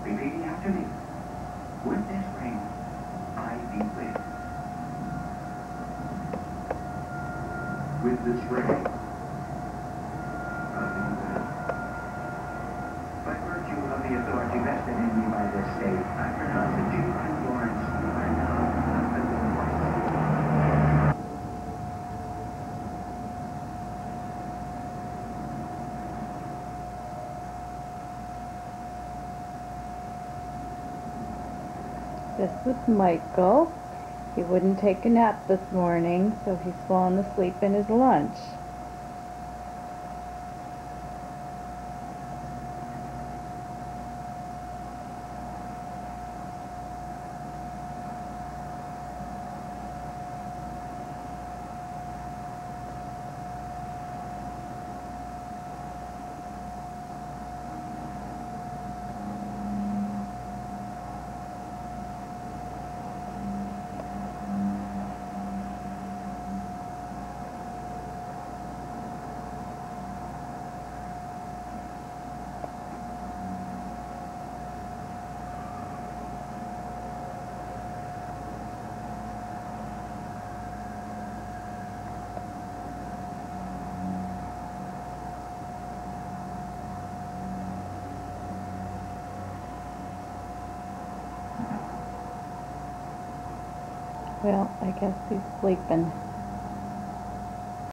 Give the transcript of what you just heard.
Repeating after me. With this ring, I bewitch. With this ring, I bewitch. By virtue of the authority vested in me by this state, I pronounce that you and Florence are now husband and wife. This is Michael. He wouldn't take a nap this morning, so he's fallen asleep in his lunch. Well, I guess he's sleeping.